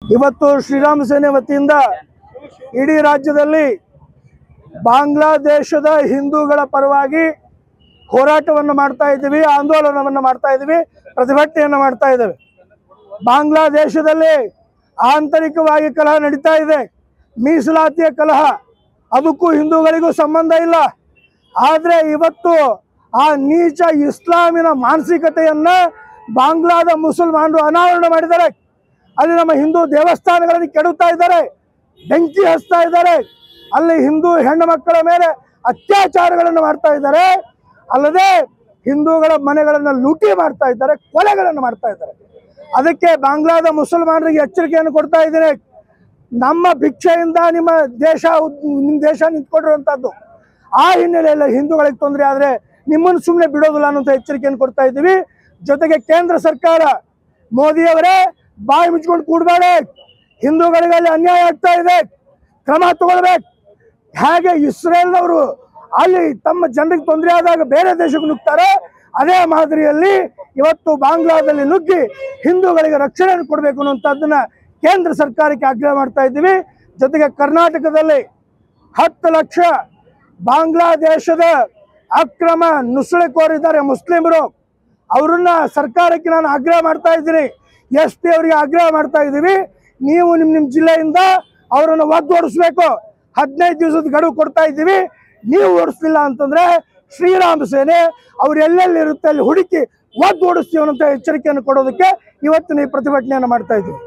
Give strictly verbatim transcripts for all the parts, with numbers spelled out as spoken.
ಇವತ್ತು ಶ್ರೀರಾಮ ಸೇನೆ ವತಿಯಿಂದ ಇಡೀ ರಾಜ್ಯದಲ್ಲಿ ಬಾಂಗ್ಲಾದೇಶದ ಹಿಂದೂಗಳ ಪರವಾಗಿ ಹೋರಾಟವನ್ನು ಮಾಡ್ತಾ ಇದ್ದೀವಿ, ಆಂದೋಲನವನ್ನು ಮಾಡ್ತಾ ಇದ್ದೀವಿ, ಪ್ರತಿಭಟನೆಯನ್ನು ಮಾಡ್ತಾ ಇದ್ದೇವೆ। ಬಾಂಗ್ಲಾದೇಶದಲ್ಲಿ ಆಂತರಿಕವಾಗಿ ಕಲಹ ನಡೀತಾ ಇದೆ, ಮೀಸಲಾತಿಯ ಕಲಹ, ಅದಕ್ಕೂ ಹಿಂದೂಗಳಿಗೂ ಸಂಬಂಧ ಇಲ್ಲ। ಆದರೆ ಇವತ್ತು ಆ ನೀಚ ಇಸ್ಲಾಮಿನ ಮಾನಸಿಕತೆಯನ್ನು ಬಾಂಗ್ಲಾದ ಮುಸಲ್ಮಾನರು ಅನಾವರಣ ಮಾಡಿದ್ದಾರೆ। ಅಲ್ಲಿ ನಮ್ಮ ಹಿಂದೂ ದೇವಸ್ಥಾನಗಳನ್ನು ಕೆಡುತ್ತಾ ಇದ್ದಾರೆ, ಬೆಂಕಿ ಹಚ್ತಾ ಇದ್ದಾರೆ, ಅಲ್ಲಿ ಹಿಂದೂ ಹೆಣ್ಣು ಮಕ್ಕಳ ಮೇಲೆ ಅತ್ಯಾಚಾರಗಳನ್ನು ಮಾಡ್ತಾ ಇದ್ದಾರೆ, ಅಲ್ಲದೆ ಹಿಂದೂಗಳ ಮನೆಗಳನ್ನು ಲೂಟಿ ಮಾಡ್ತಾ ಇದ್ದಾರೆ, ಕೊಲೆಗಳನ್ನು ಮಾಡ್ತಾ ಇದ್ದಾರೆ। ಅದಕ್ಕೆ ಬಾಂಗ್ಲಾದ ಮುಸಲ್ಮಾನರಿಗೆ ಎಚ್ಚರಿಕೆಯನ್ನು ಕೊಡ್ತಾ ಇದ್ದೀನಿ, ನಮ್ಮ ಭಿಕ್ಷೆಯಿಂದ ನಿಮ್ಮ ದೇಶ ನಿಮ್ಮ ದೇಶ ನಿಂತ್ಕೊಂಡಿರುವಂಥದ್ದು, ಆ ಹಿನ್ನೆಲೆಯಲ್ಲಿ ಹಿಂದೂಗಳಿಗೆ ತೊಂದರೆ ಆದರೆ ನಿಮ್ಮನ್ನು ಸುಮ್ಮನೆ ಬಿಡೋದಿಲ್ಲ ಅನ್ನೋಂಥ ಎಚ್ಚರಿಕೆಯನ್ನು ಕೊಡ್ತಾ ಇದ್ದೀವಿ। ಜೊತೆಗೆ ಕೇಂದ್ರ ಸರ್ಕಾರ ಮೋದಿಯವರೇ ಬಾಯಿ ಮುಚ್ಕೊಂಡು ಕೂಡಬೇಡ, ಹಿಂದೂಗಳಿಗೆ ಅಲ್ಲಿ ಅನ್ಯಾಯ ಆಗ್ತಾ ಇದೆ, ಕ್ರಮ ತಗೊಳ್ಬೇಕು। ಹೇಗೆ ಇಸ್ರೇಲ್ನವರು ಅಲ್ಲಿ ತಮ್ಮ ಜನರಿಗೆ ತೊಂದರೆ ಆದಾಗ ಬೇರೆ ದೇಶಕ್ಕೆ ನುಗ್ತಾರೆ, ಅದೇ ಮಾದರಿಯಲ್ಲಿ ಇವತ್ತು ಬಾಂಗ್ಲಾದಲ್ಲಿ ನುಗ್ಗಿ ಹಿಂದೂಗಳಿಗೆ ರಕ್ಷಣೆಯನ್ನು ಕೊಡಬೇಕು ಅನ್ನುವಂಥದ್ದನ್ನ ಕೇಂದ್ರ ಸರ್ಕಾರಕ್ಕೆ ಆಗ್ರಹ ಮಾಡ್ತಾ ಇದ್ದೀವಿ। ಜೊತೆಗೆ ಕರ್ನಾಟಕದಲ್ಲಿ ಹತ್ತು ಲಕ್ಷ ಬಾಂಗ್ಲಾದೇಶದ ಅಕ್ರಮ ನುಸುಳುಕೋರಿದ್ದಾರೆ ಮುಸ್ಲಿಮರು, ಅವರನ್ನ ಸರ್ಕಾರಕ್ಕೆ ನಾನು ಆಗ್ರಹ ಮಾಡ್ತಾ ಇದ್ದೀನಿ, ಎಸ್ ಪಿ ಅವರಿಗೆ ಆಗ್ರಹ ಮಾಡ್ತಾ ಇದ್ದೀವಿ, ನೀವು ನಿಮ್ಮ ನಿಮ್ಮ ಜಿಲ್ಲೆಯಿಂದ ಅವರನ್ನು ಒದ್ದು ಓಡಿಸ್ಬೇಕು। ಹದಿನೈದು ದಿವಸದ ಗಡುವು ಕೊಡ್ತಾ ಇದ್ದೀವಿ, ನೀವು ಓಡಿಸ್ಲಿಲ್ಲ ಅಂತಂದ್ರೆ ಶ್ರೀರಾಮ ಸೇನೆ ಅವ್ರು ಎಲ್ಲೆಲ್ಲಿ ಇರುತ್ತೆ ಅಲ್ಲಿ ಹುಡುಕಿ ಒದ್ದು ಓಡಿಸ್ತೀವಿ ಅನ್ನೋಂಥ ಎಚ್ಚರಿಕೆಯನ್ನು ಕೊಡೋದಕ್ಕೆ ಇವತ್ತಿನ ಈ ಪ್ರತಿಭಟನೆಯನ್ನು ಮಾಡ್ತಾ ಇದ್ದೀವಿ।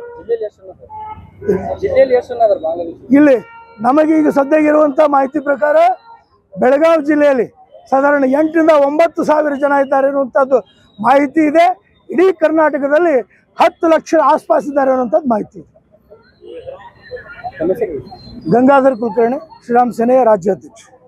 ಇಲ್ಲಿ ನಮಗೀಗ ಸದ್ಯಗಿರುವಂಥ ಮಾಹಿತಿ ಪ್ರಕಾರ ಬೆಳಗಾವಿ ಜಿಲ್ಲೆಯಲ್ಲಿ ಸಾಧಾರಣ ಎಂಟರಿಂದ ಒಂಬತ್ತು ಸಾವಿರ ಜನ ಇದ್ದಾರೆ ಅನ್ನುವಂಥದ್ದು ಮಾಹಿತಿ ಇದೆ। ಇಡೀ ಕರ್ನಾಟಕದಲ್ಲಿ ಹತ್ತು ಲಕ್ಷ ಆಸ್ಪಾಸ್ ಇದ್ದಾರೆ ಅನ್ನುವಂಥದ್ದು ಮಾಹಿತಿ ಇದೆ। ಗಂಗಾಧರ್ ಕುಲಕರ್ಣಿ, ಶ್ರೀರಾಮ ಸೇನೆಯ ರಾಜ್ಯಾಧ್ಯಕ್ಷ।